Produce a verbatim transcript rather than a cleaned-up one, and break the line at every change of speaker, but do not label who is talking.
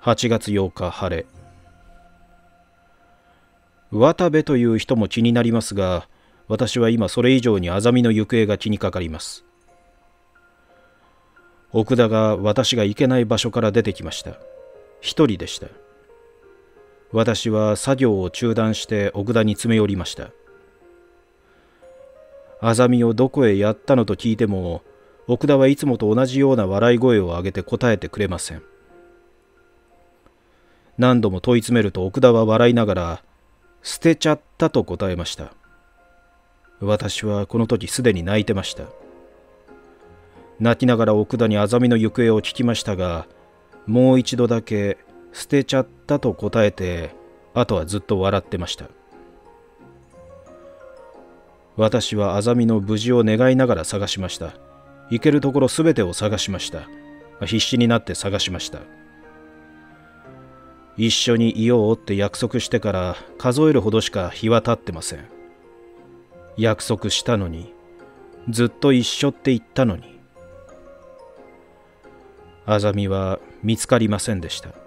はちがつようか晴れ。渡部という人も気になりますが、私は今それ以上にあざみの行方が気にかかります。奥田が私が行けない場所から出てきました。一人でした。私は作業を中断して奥田に詰め寄りました。あざみをどこへやったのと聞いても、奥田はいつもと同じような笑い声を上げて答えてくれません。何度も問い詰めると奥田は笑いながら、捨てちゃったと答えました。私はこの時すでに泣いてました。泣きながら奥田にあざみの行方を聞きましたが、もう一度だけ捨てちゃったと答えて、あとはずっと笑ってました。私はあざみの無事を願いながら探しました。行けるところすべてを探しました。必死になって探しました。一緒にいようって約束してから数えるほどしか日は経ってません。約束したのに、ずっと一緒って言ったのに。あざみは見つかりませんでした。